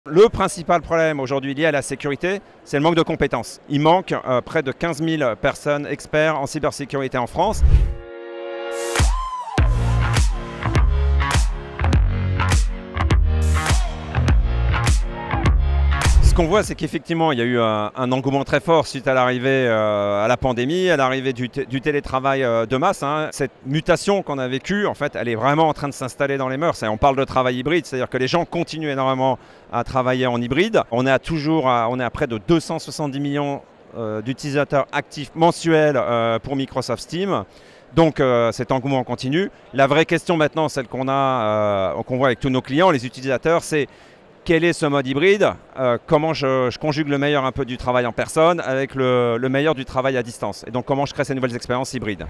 Le principal problème aujourd'hui lié à la sécurité, c'est le manque de compétences. Il manque près de 15 000 personnes experts en cybersécurité en France. Ce qu'on voit, c'est qu'effectivement, il y a eu un engouement très fort suite à l'arrivée à la pandémie, à l'arrivée du télétravail de masse. Cette mutation qu'on a vécue, en fait, elle est vraiment en train de s'installer dans les mœurs. Et on parle de travail hybride, c'est-à-dire que les gens continuent énormément à travailler en hybride. On est à près de 270 millions d'utilisateurs actifs mensuels pour Microsoft Steam. Donc cet engouement continue. La vraie question maintenant, celle qu'on voit avec tous nos clients, les utilisateurs, c'est quel est ce mode hybride, comment je conjugue le meilleur un peu du travail en personne avec le meilleur du travail à distance. Et donc comment je crée ces nouvelles expériences hybrides.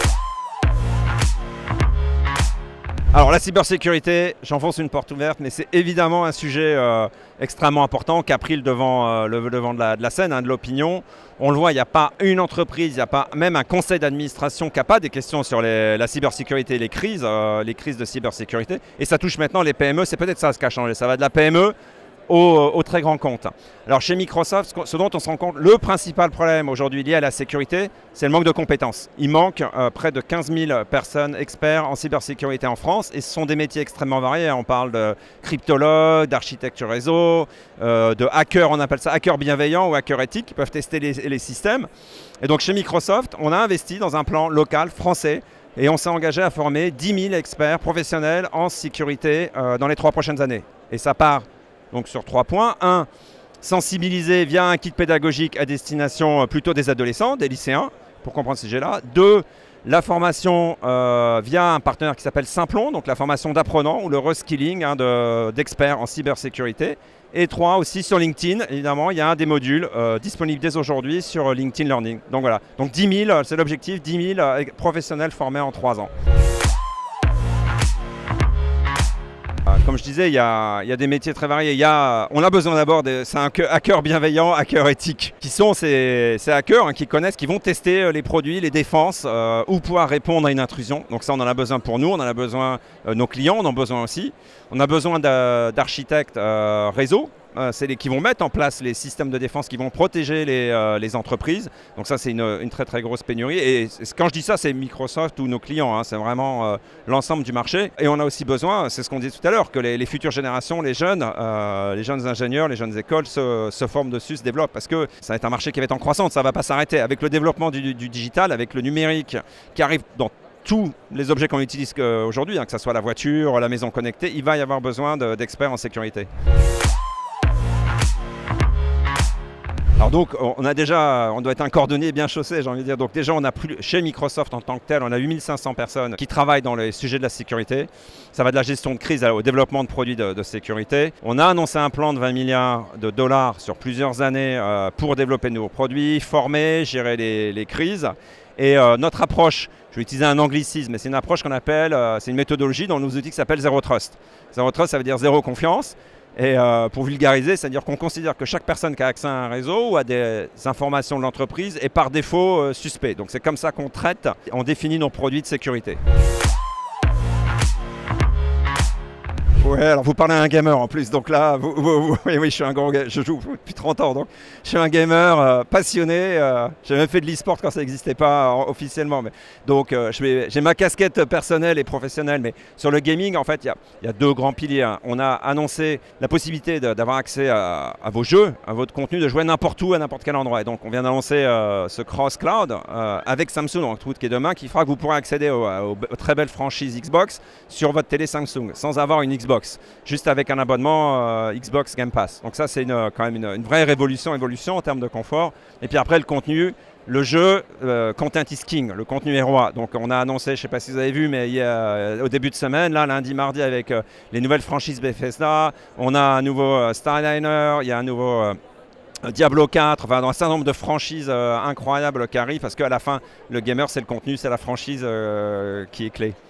Alors la cybersécurité, j'enfonce une porte ouverte, mais c'est évidemment un sujet extrêmement important qui a pris le devant de la scène, de l'opinion. On le voit, il n'y a pas une entreprise, il n'y a pas même un conseil d'administration qui n'a pas des questions sur la cybersécurité et les crises de cybersécurité. Et ça touche maintenant les PME, c'est peut-être ça ce qui a changé. Ça va de la PME au très grand compte. Alors chez Microsoft, ce dont on se rend compte, le principal problème aujourd'hui lié à la sécurité, c'est le manque de compétences. Il manque près de 15 000 personnes experts en cybersécurité en France et ce sont des métiers extrêmement variés. On parle de cryptologues, d'architecture réseau, de hackers, on appelle ça hackers bienveillants ou hackers éthiques qui peuvent tester les systèmes. Et donc chez Microsoft, on a investi dans un plan local français et on s'est engagé à former 10 000 experts professionnels en sécurité dans les 3 prochaines années. Et ça part donc sur 3 points. 1, sensibiliser via un kit pédagogique à destination plutôt des adolescents, des lycéens, pour comprendre ce sujet-là. 2, la formation via un partenaire qui s'appelle Simplon, donc la formation d'apprenants ou le reskilling d'experts en cybersécurité. Et 3, aussi sur LinkedIn, évidemment, il y a un des modules disponibles dès aujourd'hui sur LinkedIn Learning. Donc voilà, donc 10 000, c'est l'objectif, 10 000 professionnels formés en 3 ans. Comme je disais, il y a des métiers très variés. On a besoin d'abord, c'est un hacker bienveillant, hacker éthique, qui sont ces hackers qui connaissent, qui vont tester les produits, les défenses, ou pouvoir répondre à une intrusion. Donc ça, on en a besoin pour nous, on en a besoin, nos clients en ont besoin aussi. On a besoin d'architectes réseau. Qui vont mettre en place les systèmes de défense qui vont protéger les entreprises. Donc ça, c'est une très très grosse pénurie. Et quand je dis ça, c'est Microsoft ou nos clients. C'est vraiment l'ensemble du marché. Et on a aussi besoin, c'est ce qu'on disait tout à l'heure, que les futures générations, les jeunes ingénieurs, les jeunes écoles se forment dessus, se développent. Parce que ça va être un marché qui va être en croissance, ça ne va pas s'arrêter. Avec le développement du digital, avec le numérique qui arrive dans tous les objets qu'on utilise aujourd'hui, que ce soit la voiture, la maison connectée, il va y avoir besoin d'experts en sécurité. Alors donc, on doit être un cordonnier bien chaussé, j'ai envie de dire. Donc déjà, on a chez Microsoft en tant que tel, on a 8500 personnes qui travaillent dans les sujets de la sécurité. Ça va de la gestion de crise au développement de produits de sécurité. On a annoncé un plan de 20 milliards de dollars sur plusieurs années pour développer de nouveaux produits, former, gérer les crises. Et notre approche, je vais utiliser un anglicisme, mais c'est une approche qu'on appelle, c'est une méthodologie dans nos outils qui s'appelle Zero Trust. Zero Trust, ça veut dire zéro confiance. Et pour vulgariser, c'est-à-dire qu'on considère que chaque personne qui a accès à un réseau ou à des informations de l'entreprise est par défaut suspect. Donc c'est comme ça qu'on traite, on définit nos produits de sécurité. Ouais, alors vous parlez à un gamer en plus, donc là, oui, je suis un grand gamer, je joue depuis 30 ans, donc je suis un gamer passionné, j'ai même fait de l'e-sport quand ça n'existait pas officiellement, mais, donc j'ai ma casquette personnelle et professionnelle, mais sur le gaming, en fait, il y a 2 grands piliers. On a annoncé la possibilité d'avoir accès à vos jeux, à votre contenu, de jouer n'importe où, à n'importe quel endroit, et donc on vient d'annoncer ce cross-cloud avec Samsung, donc tout qui est demain, qui fera que vous pourrez accéder aux très belles franchises Xbox sur votre télé Samsung, sans avoir une Xbox. Juste avec un abonnement Xbox Game Pass. Donc ça, c'est quand même une vraie évolution en termes de confort. Et puis après, le contenu, le jeu, content is king, le contenu est roi. Donc on a annoncé, je ne sais pas si vous avez vu, mais au début de semaine, là, lundi, mardi, avec les nouvelles franchises Bethesda, on a un nouveau Starliner, il y a un nouveau Diablo 4, enfin, dans un certain nombre de franchises incroyables qui arrivent, parce qu'à la fin, le gamer, c'est le contenu, c'est la franchise qui est clé.